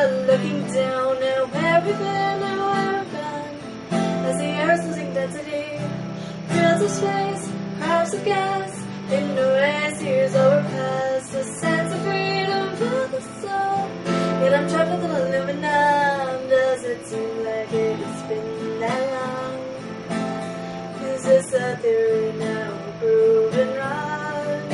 looking down at where we've been and where we've been. As the air is losing density, fields of space, crowds of gas, in no ways years overpass. A sense of freedom for the soul. Yet I'm trapped with an aluminum. Does it seem like it's been that long? Is this a theory now proven wrong?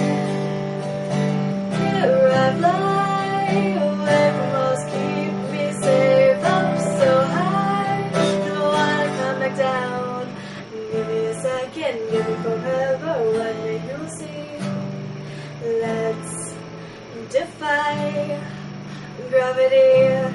Here I fly away from walls, keep me safe up so high. Don't wanna come back down. Give me a second, give me forever. One day you'll see. Let's defy gravity.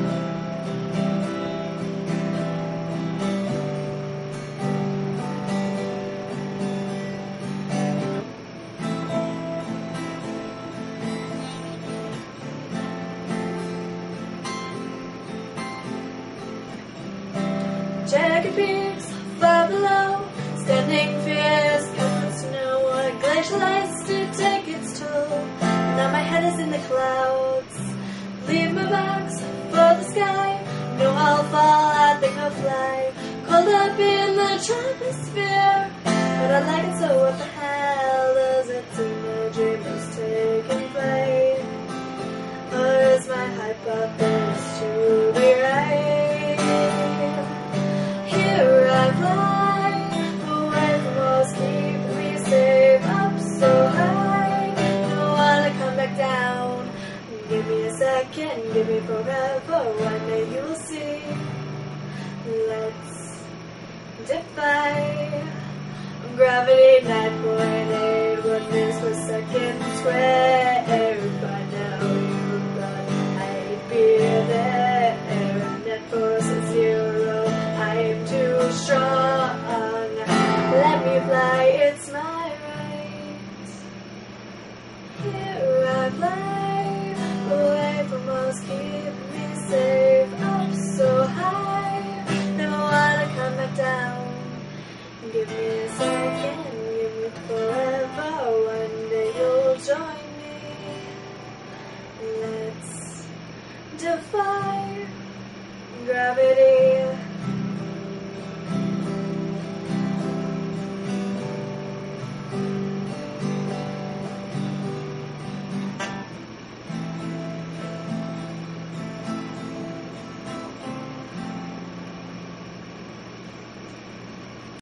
Jagged peaks far below, standing fierce, covered snow, a glacial ice to take its toll. Now my head is in the clouds. Leave my box for the sky. No, I'll fall, I think I'll fly. Cold up in the troposphere, but I like it, so what the hell does it seem a dream is taking flight? Or is my hypothesis to be right? Here I fly, away from walls, keep me safe up so high. Don't wanna come back down. Give me a second, give me forever. One day you'll see. Let's defy gravity. 9.8 meters per second squared. By now you've got I'd be there. Net force is 0. I'm too strong.